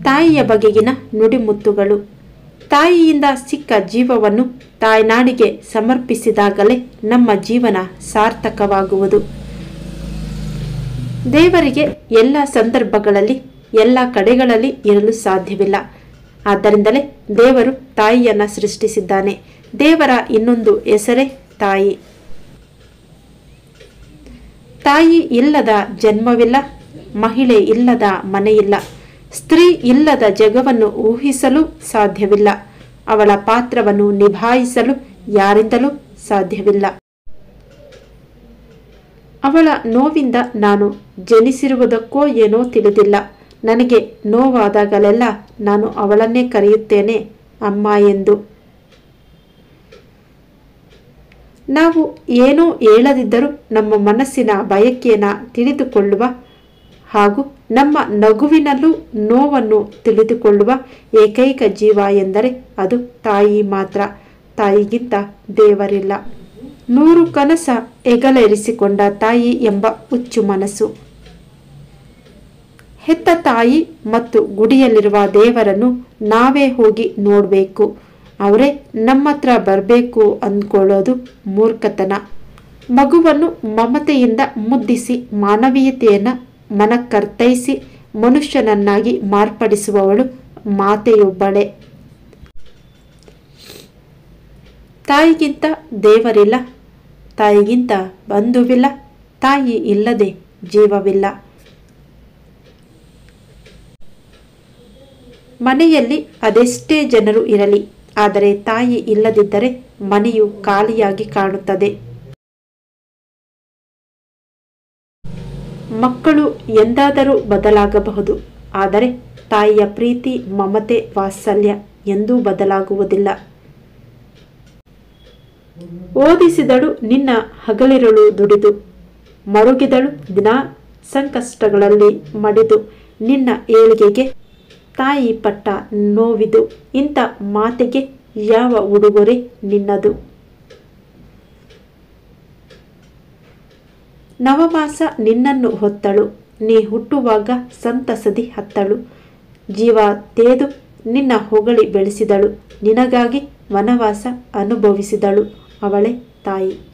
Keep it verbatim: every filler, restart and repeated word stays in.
ತಾಯಿಯ ಬಗೆಗಿನ ನುಡಿಮುತ್ತುಗಳು. ತಾಯಿಯಿಂದ ಸಿಕ್ಕ ಜೀವವನ್ನು ತಾಯ್ನಾಡಿಗೆ ಸಮರ್ಪಿಸಿದಾಗಲೇ ನಮ್ಮ ಜೀವನ ಸಾರ್ಥಕವಾಗುವುದು. ದೇವರಿಗೆ ಎಲ್ಲ ಸಂದರ್ಭಗಳಲ್ಲಿ ಎಲ್ಲ ಕಡೆಗಳಲ್ಲಿ ಇರಲು ಸಾಧ್ಯವಿಲ್ಲ. ಆದ್ದರಿಂದಲೇ ದೇವರು ತಾಯಿಯನ್ನು ಸೃಷ್ಟಿಸಿದ್ದಾನೆ. ದೇವರ ಇನ್ನೊಂದು ಹೆಸರೇ ತಾಯಿ. ತಾಯಿ ಇಲ್ಲದ ಜನ್ಮವಿಲ್ಲ, ಮಹಿಳೆ ಇಲ್ಲದ ಮನೆಯಿಲ್ಲ, ಸ್ತ್ರೀ ಇಲ್ಲದ ಜಗವನ್ನು ಊಹಿಸಲು ಸಾಧ್ಯವಿಲ್ಲ, ಅವಳ ಪಾತ್ರವನ್ನು ನಿಭಾಯಿಸಲು ಯಾರಿಂದಲೂ ಸಾಧ್ಯವಿಲ್ಲ. ಅವಳ ನೋವಿಂದ ನಾನು ಜನಿಸಿರುವುದಕ್ಕೋ ಏನೋ ತಿಳಿದಿಲ್ಲ. ನನಗೆ ನೋವಾದಾಗಲೆಲ್ಲ ನಾನು ಅವಳನ್ನೇ ಕರೆಯುತ್ತೇನೆ ಅಮ್ಮ ಎಂದು. ನಾವು ಏನೂ ಹೇಳದಿದ್ದರೂ ನಮ್ಮ ಮನಸ್ಸಿನ ಬಯಕೆಯನ್ನು ತಿಳಿದುಕೊಳ್ಳುವ ಹಾಗೂ ನಮ್ಮ ನಗುವಿನಲ್ಲೂ ನೋವನ್ನು ತಿಳಿದುಕೊಳ್ಳುವ ಏಕೈಕ ಜೀವ ಎಂದರೆ ಅದು ತಾಯಿ ಮಾತ್ರ. ತಾಯಿಗಿಂತ ದೇವರಿಲ್ಲ. ನೂರು ಕನಸ ಹೆಗಲೇರಿಸಿಕೊಂಡ ತಾಯಿ ಎಂಬ ಹುಚ್ಚು ಮನಸ್ಸು. ಹೆತ್ತ ತಾಯಿ ಮತ್ತು ಗುಡಿಯಲ್ಲಿರುವ ದೇವರನ್ನು ನಾವೇ ಹೋಗಿ ನೋಡಬೇಕು, ಅವರೇ ನಮ್ಮ ಹತ್ರ ಬರಬೇಕು ಅಂದ್ಕೊಳ್ಳೋದು ಮೂರ್ಖತನ. ಮಗುವನ್ನು ಮಮತೆಯಿಂದ ಮುದ್ದಿಸಿ ಮಾನವೀಯತೆಯನ್ನು ಮನಕ್ಕರ್ತೈಸಿ ಮನುಷ್ಯನನ್ನಾಗಿ ಮಾರ್ಪಡಿಸುವವಳು ಮಾತೆಯೊಬ್ಬಳೇ. ತಾಯಿಗಿಂತ ದೇವರಿಲ್ಲ, ತಾಯಿಗಿಂತ ಬಂಧುವಿಲ್ಲ, ತಾಯಿ ಇಲ್ಲದೆ ಜೀವವಿಲ್ಲ. ಮನೆಯಲ್ಲಿ ಅದೆಷ್ಟೇ ಜನರು ಇರಲಿ, ಆದರೆ ತಾಯಿ ಇಲ್ಲದಿದ್ದರೆ ಮನೆಯು ಖಾಲಿಯಾಗಿ ಕಾಣುತ್ತದೆ. ಮಕ್ಕಳು ಎಂದಾದರೂ ಬದಲಾಗಬಹುದು, ಆದರೆ ತಾಯಿಯ ಪ್ರೀತಿ, ಮಮತೆ, ವಾತ್ಸಲ್ಯ ಎಂದೂ ಬದಲಾಗುವುದಿಲ್ಲ. ಓದಿಸಿದಳು ನಿನ್ನ ಹಗಲಿರುಳು ದುಡಿದು, ಮರುಗಿದಳು ದಿನ ಸಂಕಷ್ಟಗಳಲ್ಲಿ ಮಡಿದು, ನಿನ್ನ ಏಳಿಗೆಗೆ ತಾಯಿ ಪಟ್ಟ ನೋವಿದು, ಇಂಥ ಮಾತೆಗೆ ಯಾವ ಉಡುಗೊರೆ ನಿನ್ನದು? ನವಮಾಸ ನಿನ್ನನ್ನು ಹೊತ್ತಳು, ನೀ ಹುಟ್ಟುವಾಗ ಸಂತಸದಿ ಹತ್ತಳು, ಜೀವ ತೇದು ನಿನ್ನ ಹೊಗಳಿ ಬೆಳೆಸಿದಳು, ನಿನಗಾಗಿ ವನವಾಸ ಅನುಭವಿಸಿದಳು, ಅವಳೇ ತಾಯಿ.